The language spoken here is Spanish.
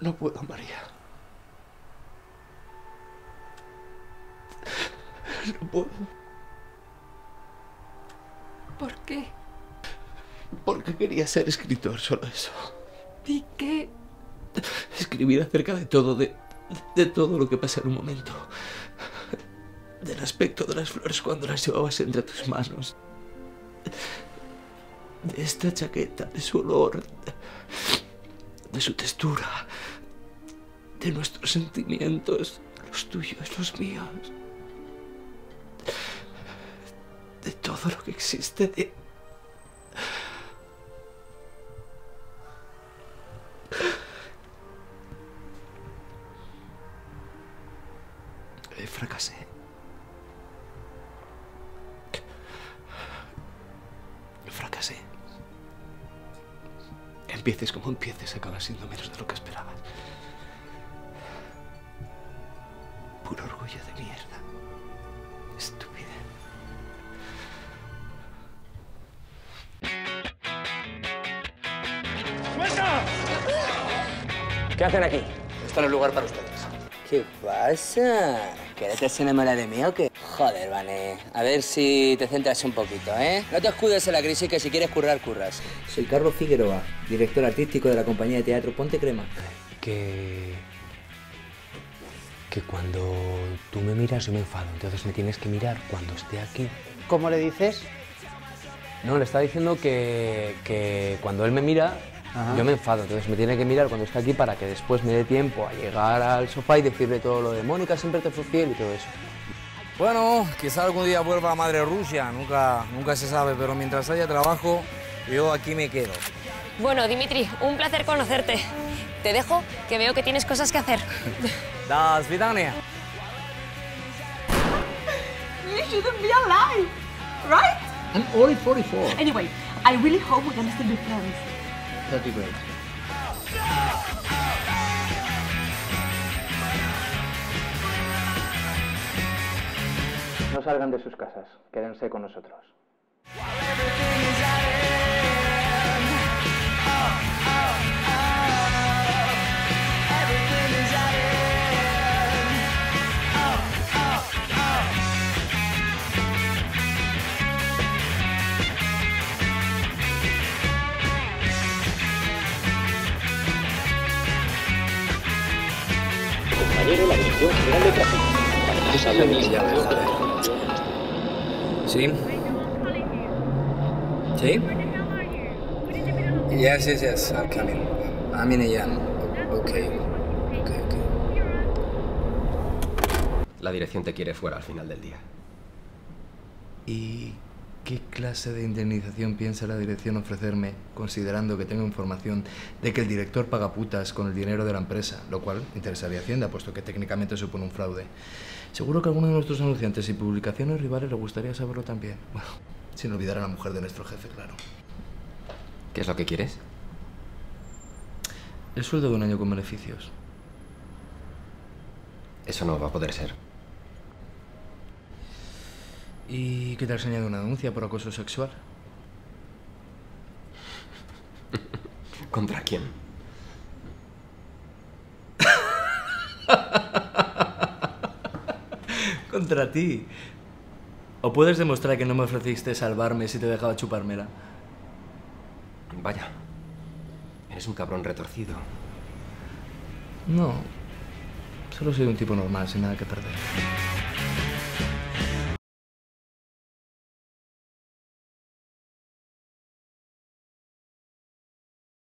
No puedo, María. No puedo. ¿Por qué? Porque quería ser escritor, solo eso. ¿Y qué? Escribir acerca de todo, de todo lo que pasa en un momento. Del aspecto de las flores cuando las llevabas entre tus manos. De esta chaqueta, de su olor, de su textura, de nuestros sentimientos, los tuyos, los míos. De todo lo que existe, de... Fracasé. Fracasé. Empieces como empieces, acabas siendo menos de lo que esperabas. Puro orgullo de mierda. Estúpida. ¡Suelta! ¿Qué hacen aquí? Está en el lugar para ustedes. ¿Qué pasa? ¿Quieres que se enamora de mí o qué? Joder, Vane. A ver si te centras un poquito, ¿eh? No te escudes en la crisis, que si quieres currar, curras. Soy Carlos Figueroa, director artístico de la compañía de teatro Ponte Crema. Que cuando tú me miras yo me enfado, entonces me tienes que mirar cuando esté aquí. ¿Cómo le dices? No, le estaba diciendo que cuando él me mira, Ajá. yo me enfado, entonces me tiene que mirar cuando está aquí para que después me dé tiempo a llegar al sofá y decirle todo lo de Mónica siempre te fue fiel y todo eso. Bueno, quizá algún día vuelva a Madre Rusia, nunca se sabe, pero mientras haya trabajo, yo aquí me quedo. Bueno, Dimitri, un placer conocerte. Te dejo, que veo que tienes cosas que hacer. Das Vidania. You shouldn't be alive, right? I'm only 44. Anyway, I really hope we can still be friends. That'd be great. No salgan de sus casas, quédense con nosotros. Compañero, la Dirección General de Tráfico. ¿Sí? ¿Sí? Yes, I'm coming. I'm in AM. Okay. La dirección te quiere fuera al final del día. ¿Y qué clase de indemnización piensa la dirección ofrecerme, considerando que tengo información de que el director paga putas con el dinero de la empresa, lo cual interesaría a Hacienda, puesto que técnicamente supone un fraude? Seguro que a alguno de nuestros anunciantes y publicaciones rivales le gustaría saberlo también. Bueno, sin olvidar a la mujer de nuestro jefe, claro. ¿Qué es lo que quieres? El sueldo de un año con beneficios. Eso no va a poder ser. ¿Y qué tal se añade una denuncia por acoso sexual? ¿Contra quién? Contra ti. ¿O puedes demostrar que no me ofreciste salvarme si te dejaba chupármela? Vaya. Eres un cabrón retorcido. No. Solo soy un tipo normal, sin nada que perder.